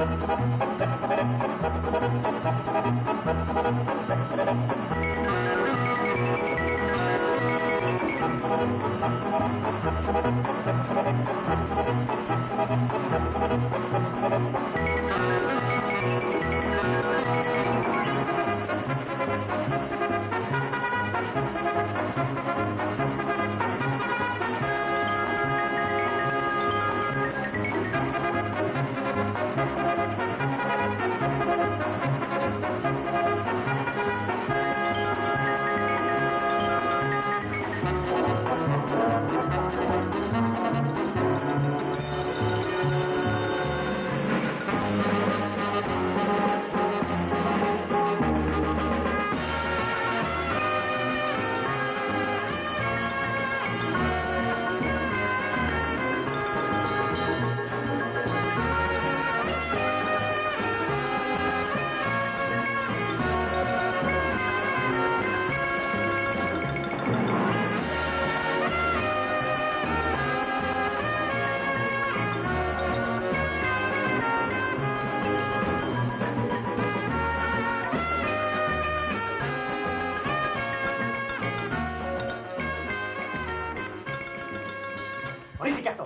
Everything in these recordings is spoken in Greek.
Ορίστε κι αυτό.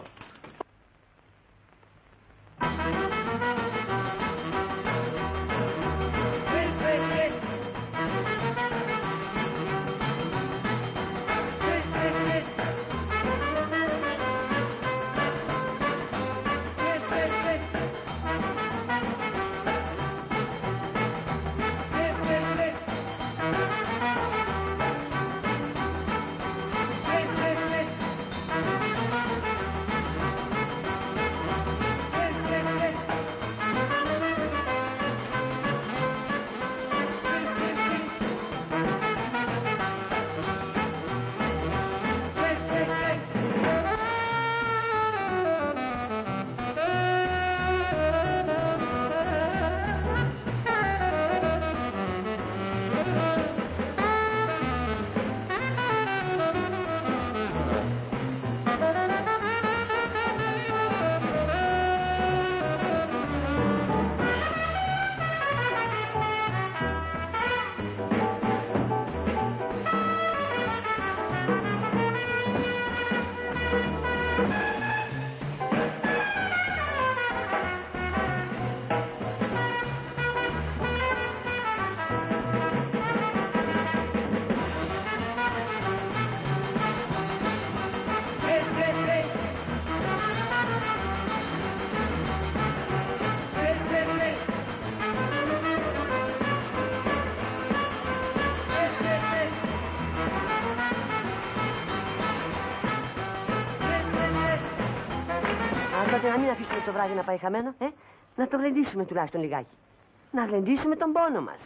Να μην αφήσουμε το βράδυ να πάει χαμένο, να το γλεντήσουμε τουλάχιστον λιγάκι. Να γλεντήσουμε τον πόνο μας.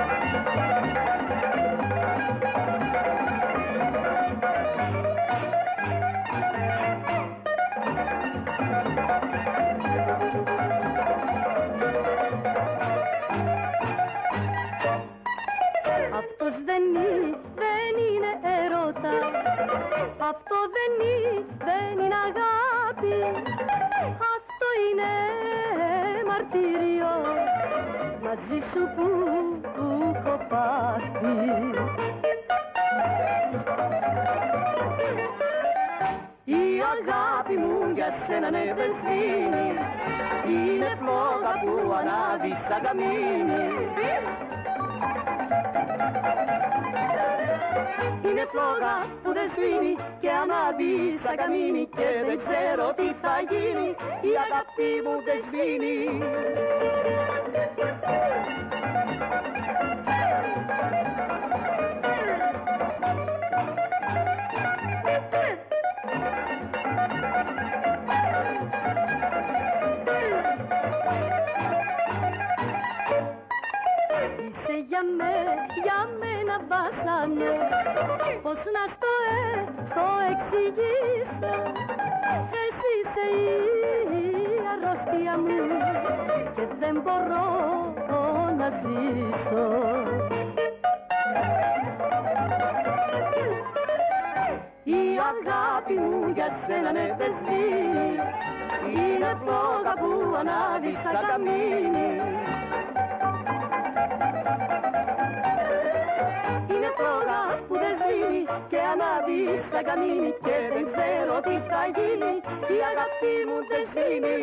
Αυτός δεν είναι ερώτας. Αυτό δεν είναι αγάπη. Αυτό είναι μαρτύριο μαζί σου που έχω πάθει. Η αγάπη μου για σένα ναι δεν σβήνει. Είναι φλόγα που ανάβει σαν καμίνι. Είναι φλόγα που δεν σβήνει και ανάβει σαν καμίνι. Και δεν ξέρω τι θα γίνει, η αγάπη μου δεν σβήνει. Είσαι για μένα βασάνο. Πώς να στο εξηγήσω. Εσύ είσαι η αρρώστια μου και δεν μπορώ να ζήσω. η αγάπη μου για σένα ναι δεν σβήνει. Είναι φλόγα που ανάβει σαν καμίνι. Είναι φλόγα που δεν σβήνει και ανάβει σαν καμίνι και δεν ξέρω τι θα γίνει, η αγάπη μου δεν σβήνει.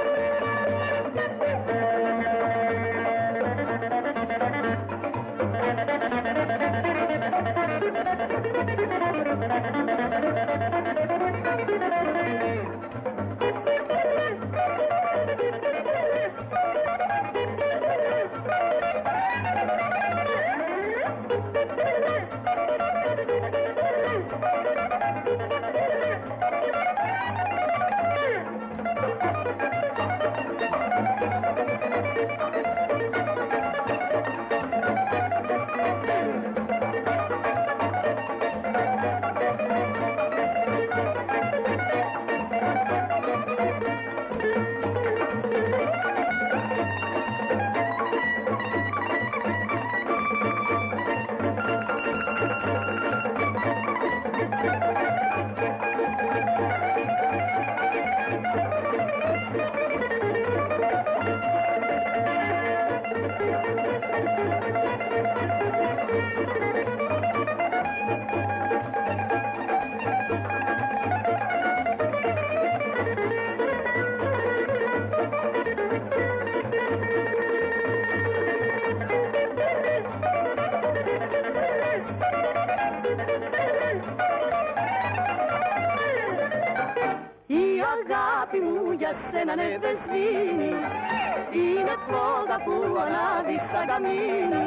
Αγάπη μου για σένα ναι δεν σβήνει. Είναι φλόγα που ανάβει σαν καμίνι.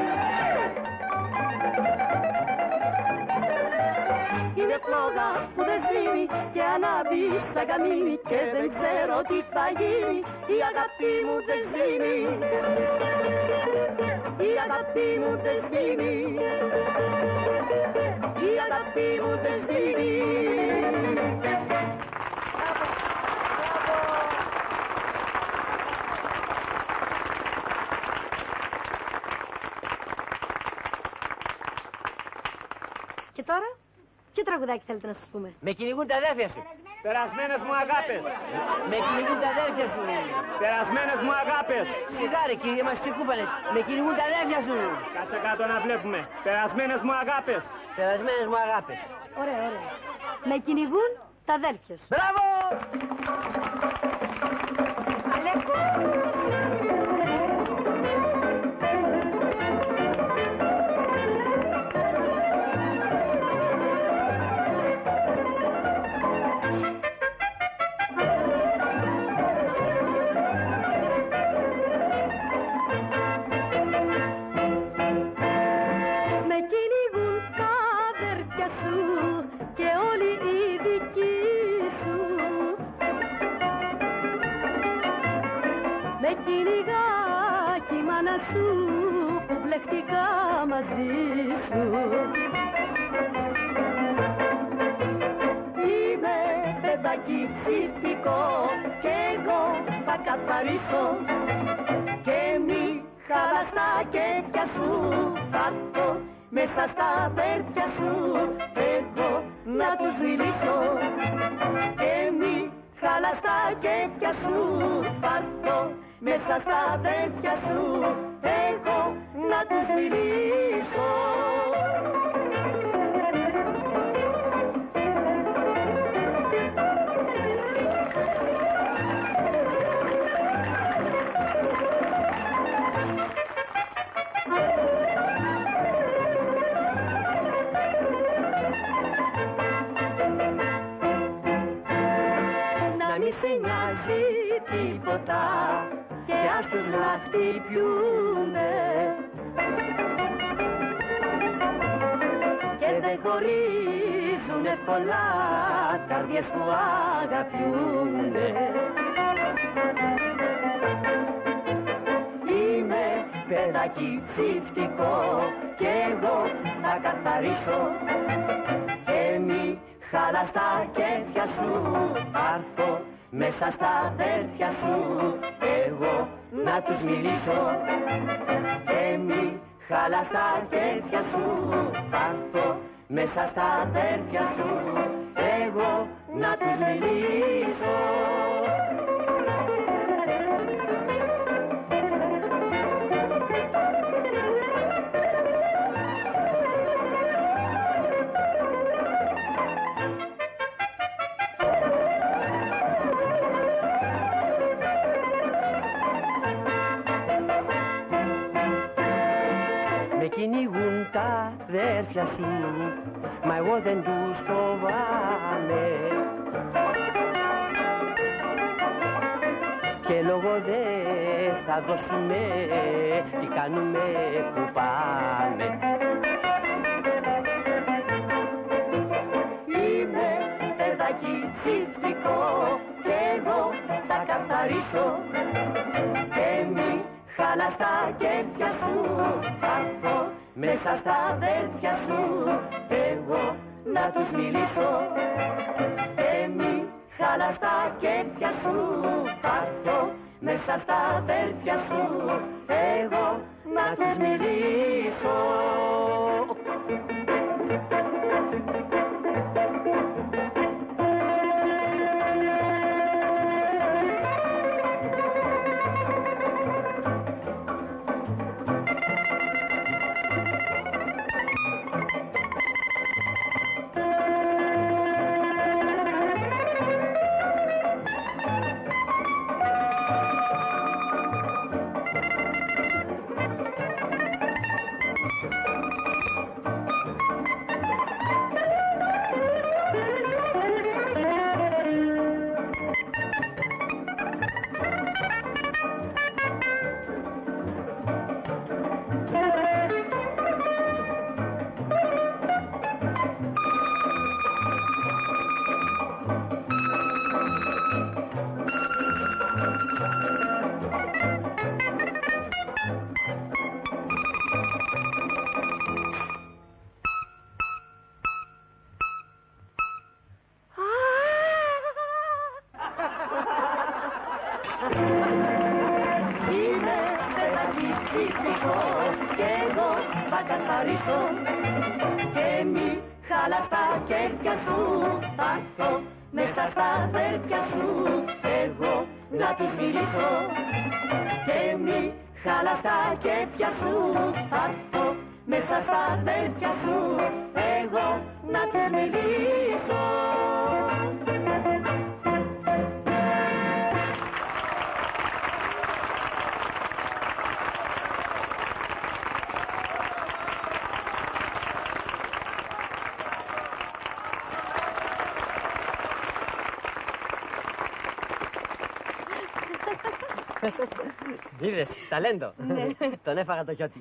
Είναι φλόγα που δεν σβήνει και ανάβει σαν καμίνι και δεν ξέρω τι θα γίνει, η αγάπη μου δεν σβήνει. Η αγάπη μου δεν σβήνει. Η αγάπη μου δεν σβήνει. Και τώρα, ποιο τραγουδάκι θέλετε να σας πούμε? Με κυνηγούν τα αδέρφια σου. Περασμένες μου αγάπες. Με κυνηγούν τα αδέρφια σου. Περασμένες μου αγάπες. Σιγάρε κύριε μας ξεκούπανες. Με κυνηγούν τα αδέρφια σου. Κάτσε κάτω να βλέπουμε. Περασμένες μου αγάπες. Περασμένες μου αγάπες. Ωραία, ωραία. Με κυνηγούν τα αδέρφια σου. Μπράβο! Και όλοι οι δικοί σου με κυνηγάκι η μάνα σου που μπλεχτικά μαζί σου. Είμαι παιδάκι ψηφτικό και εγώ θα καθαρίσω και μη χαλάς τα κέφια σου. Θα έρθω μέσα στα αδέρφια σου εγώ να τους μιλήσω και μη χαλάς τα κέφια σου. Θα έρθω μέσα στα αδέρφια σου εγώ να τους μιλήσω. Μη σε νοιάζει τίποτα και ας τους να χτυπιούνε και δεν χωρίζουν εύκολα καρδιές που αγαπιούνται. Είμαι παιδάκι ψηφτικό και εγώ θα καθαρίσω και μη χαλάς τα κέφια σου. Άρθω μέσα στα αδέρφια σου εγώ να τους μιλήσω και μη χαλάς τα κέφια σου. Άρθω μέσα στα αδέρφια σου εγώ να τους μιλήσω. Κυνηγούν τα αδέρφια σου, μα εγώ δεν τους φοβάμαι. Και λόγω δεν θα δώσουμε, τι κάνουμε που πάμε. Είμαι παιδάκι τσιφτικό και εγώ θα καθαρίσω και μη χάλα στα κέφια σου, θα έρθω μέσα στα αδέρφια σου εγώ να τους μιλήσω και μη χάλα στα κέφια σου, θα έρθω μέσα στα αδέρφια σου εγώ να τους μιλήσω. Είμαι παιδάκι τσιφτικό και εγώ θα καθαρίσω και μη χάλα στα κέφια σου, θα έρθω μέσα στα αδέρφια σου εγώ να τους μιλήσω και μη χάλα στα κέφια σου, θα έρθω μέσα στα αδέρφια σου εγώ να τους μιλήσω. Είδες, ταλέντο. Τον έφαγα το χιώτη.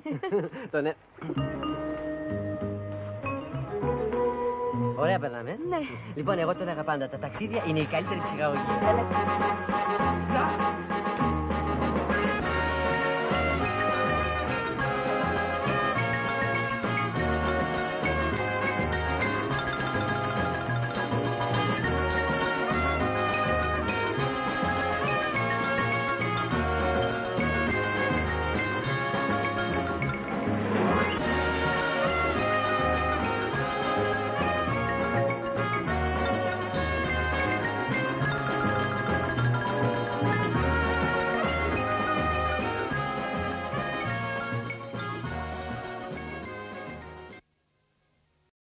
Ωραία περνάμε. Ναι. Λοιπόν, εγώ τον αγαπάντα. Τα ταξίδια είναι η καλύτερη ψυχαγωγία.